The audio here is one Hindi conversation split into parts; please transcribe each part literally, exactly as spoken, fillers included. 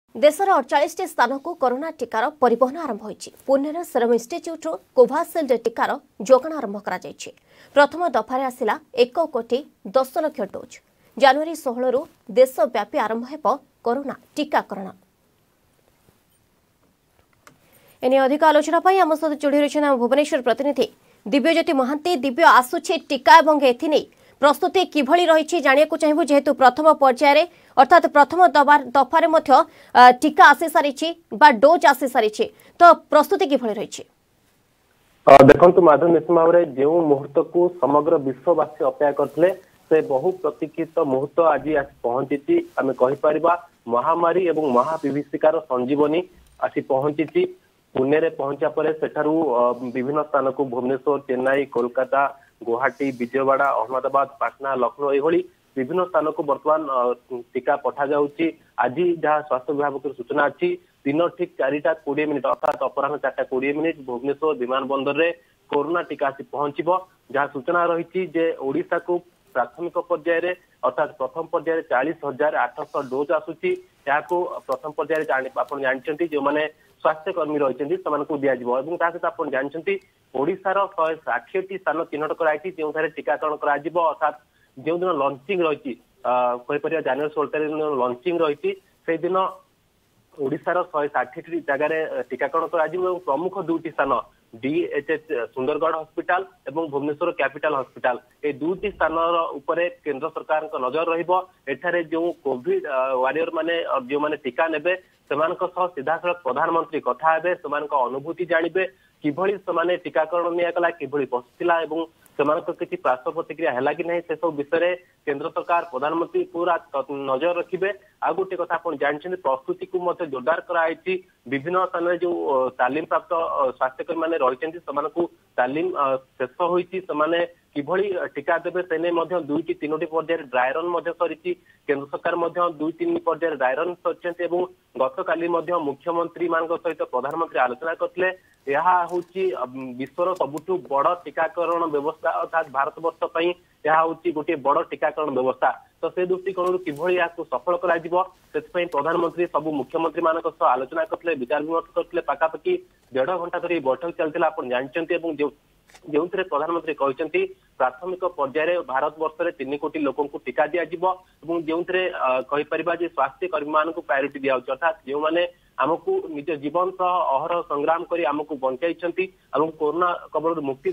देशर अड़चाश स्थान को कोरोना टीकार परिवहन आरंभ होइछि। पुणेर सेरम इन्स्टिट्यूट कोभाशिल्ड टीकार जोगाण आरंभ करा जाइछि। प्रथम दफारे आसिला एक कोटी दस लाख डोज। जनवरी सोलह रु देशव्यापी आरंभ हेब कोरोना टीकाकरण। एने अधिक आलोचना पाई आम सहित जोड़ी रही भुवनेश्वर प्रतिनिधि दिव्यज्योति महांती। दिव्य आसुछि टीका एवं एथिने प्रस्तुति किभଳି रही जानिया चाहिए जेहेतु प्रथम पर्यायर अर्थात प्रथम दफारे टीका आसी सारी डोज आसी सारी तो प्रस्तुति किभଳି रही देखु माधव निश्चित भाव में जो मुहूर्त को समग्र विश्ववासी अपेक्षा करते से बहु प्रतीक्षित मुहूर्त आज पहुंची आम कहीपर महामारी एवं महाविभीषिकार संजीवनी आसी पहुंची। पुणे रे पहुंचा पर सेठारू विभिन्न स्थान को भुवनेश्वर चेन्नई कोलकाता गुवाहाटी विजयवाड़ा अहमदाबाद पाटना लखनऊ यह विभिन्न स्थान को बर्तमान टीका पठा जाउची। आज जहाँ स्वास्थ्य विभाग की सूचना अच्छी दिन ठीक चारिटा कोड़े मिनिट अर्थात अपराह चार्टा कोड़े मिनिट भुवनेश्वर विमान बंदर में कोरोना टीका आसी पहुंचब। जहाँ सूचना रही ओडिशा को प्राथमिक पर्यायर अर्थात प्रथम पर्यायर चालीस हजार आठश डोज आसूची। यहाँ प्रथम पर्यायर आप जानते जो मैंने स्वास्थ्यकर्मी रही दिज्व सहित आप जानते ओडिशार शहे षाठी स्थान चिन्हट कराई जो टीकाकरण कर अर्थात जो दिन लंचिंग रही कहीपर जनवरी सोलह तारीख दिन लंचिंग रही से दिन ओडिशार शहे षाठी जगह टीकाकरण कर प्रमुख दुईटी स्थान डीएचएच सुंदरगढ़ हॉस्पिटल एवं भुवनेश्वर कैपिटल हॉस्पिटल ए दुईटी स्थान उपरे केंद्र सरकार का नजर रही। जो कोविड वारियर माने जो माने टीका नेबे सीधा सड़क प्रधानमंत्री कथा हेबे से अनुभूति जानवे किभଳି से टीकाकरण निगला किभଳି बसला एवं किसी पार्श्व प्रतिक्रिया है कि नहीं से सब विषय केंद्र सरकार प्रधानमंत्री पूरा नजर रखिए। आ गोटे कथा आप जानते प्रस्तुति को जोरदार कराई विभिन्न स्थान में जो तालीम प्राप्त स्वास्थ्यकर्मी मैंने रही तालीम शेष होती किभଳି टीका देवे से नहीं दुईटी तीनो पर्यायर ड्राई रन सरी केंद्र सरकार दुई तीन पर्यायर ड्राई रन सर गत काली मुख्यमंत्री मान सहित प्रधानमंत्री आलोचना करते यह हूँ विश्वर सबुठु बड़ टीकाकरण व्यवस्था अर्थात भारत वर्ष पर यह हूँ गोटे बड़ टीकाकरण व्यवस्था। तो से दृष्टिकोण किभଳି यहाँ सफल कर प्रधानमंत्री सबू मुख्यमंत्री मान आलोचना करते विचार विमर्श करते पाखापाखि देढ़ घंटा धरी बैठक चलता आप जानते जो प्रधानमंत्री कहते प्राथमिक पर्यायर भारत वर्ष में तीन कोटी लोक टीका दिज्व जो कहीपर स्वास्थ्य कर्मी मान प्रायोरिटी दिया अर्थात जो मैंने आमको निज जीवन सह अहर संग्राम करी आमको बंचाई कोरोना कबल मुक्ति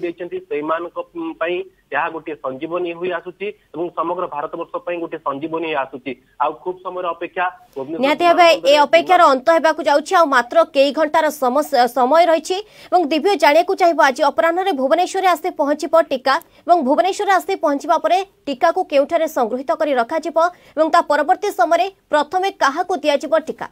देती यह गोटे संजीवनी हुई आसुची समग्र भारत वर्ष पर गोटे संजीवनी आसुची आ खूब समय अपेक्षा अपेक्षार अंत होगाक जाउछि मात्र कई घंटार समय रही। दिव्य जानिया चाहिए आज अपराह भुवनेश्वर आसी पहुंच टीका भुवनेश्वर आसी पहुंचा पर टीका को केउठारे संगृहित कर रखा परवर्ती समय प्रथमे क्या दिया टीका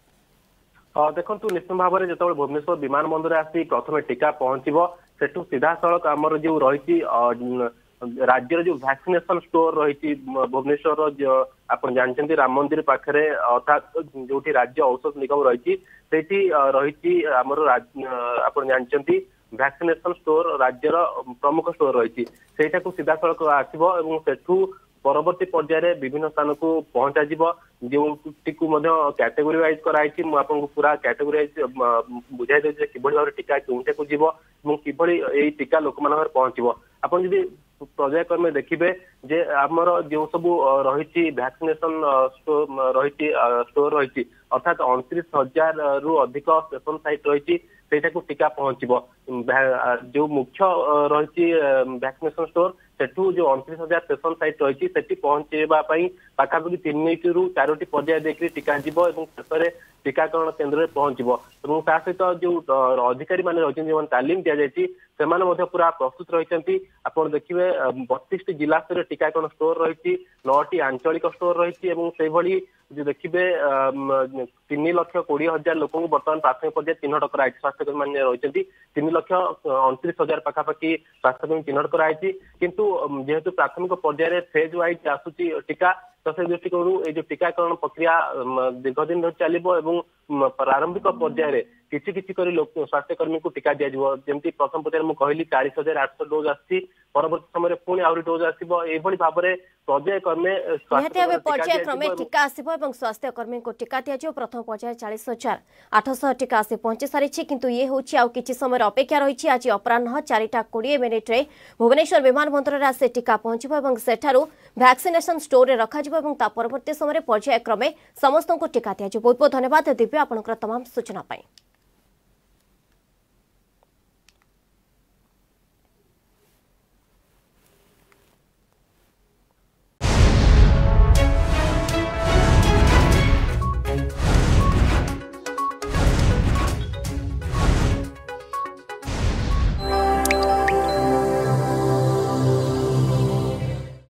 देखु निश्चित भाव में जो भुवनेश्वर विमान बंदर आसी प्रथम टीका पहुंचब सेठू सीधा सड़क आमर जो रही राज्य जो वैक्सीनेशन स्टोर रही भुवनेश्वर जो आप जानते राम मंदिर पाखे अर्थात जो राज्य औषध निगम रही रही आमर आप जानते वैक्सीनेशन स्टोर राज्यर प्रमुख स्टोर रही से सीधा सड़क आसो सेठू परवर्ती पर्यायर विभिन्न स्थान को पहुंचा जो कैटेगोरी वाइज कराई आपको पूरा कैटेगोरी बुझाई देते कि भाव टीका केउठे को जीव कि टीका लोक मान पहुंचब। आप पर्यायक्रमे देखिए जे आमर जो सब रही वैक्सीनेशन स्टोर रही स्टोर रही अर्थात उनतीस हजार रु अधिक स्टेशन साइट रही से टीका पहुंचब। जो मुख्य रही वैक्सीनेशन स्टोर सेठू जो उनतीस हजार स्टेशन साइट रही से पहुंचापी पाखापाखि तीन रु चारोटी पर्याय देखिए टीका जीव शेष टीकाकरण केन्द्र में पहुंचब। सहित जो अधिकारी मैंने रही जो तालीम दि जाती से पूरा प्रस्तुत रही आप देखिए बत्तीस जिला स्तर टीकाकरण स्टोर रही नौटी आंचलिक स्टोर रही जो देखिए तीन लक्ष कोड़े हजार लोक बर्तमान प्राथमिक पर्याय चिन्हट कराई स्वास्थ्यकर्मी मैंने रही तीन लक्ष अणतीस हजार पाखापाखि स्वास्थ्यकर्मी चिन्हट कराई किंतु जेहेतु प्राथमिक पर्यायर फेज वाइज आसूची टीका तो से दृष्टिकोण ये टीकाकरण प्रक्रिया दीर्घ दिन चलो प्रारंभिक पर्यायर किसी किसी करी लोक स्वास्थ्यकर्मी को टीका दिया जिवो जेमती प्रथम पर्यायर मु कहली चालीस हजार आठ सौ डोज आसी परवर्ती समय पुणी आउरी डोज आसीबो एभली भाबरे पर्याय क्रमे निहाती भाबे पर्याय क्रमे टीका आसीबो एवं स्वास्थ्यकर्मी को टीका दिया जिवो प्रथम पर्याय चालीस हजार आठ सौ टीका आसी पहुंची सारिछि किंतु ये होछि आ किछि समय अपेक्षा रहिछि आज अपराह्न चारिटा बीस मिनिट रे भुवनेश्वर विमानबंदर रे से टीका पहुंचिबो एवं सेठारु वैक्सीनेशन स्टोर रे रखा जिवो एवं ता परवर्ती समय पर्याय क्रमे समस्त को टीका दिया जिवो। बहुत बहुत धन्यवाद दिव्य आपनकर तमाम सूचना पाई।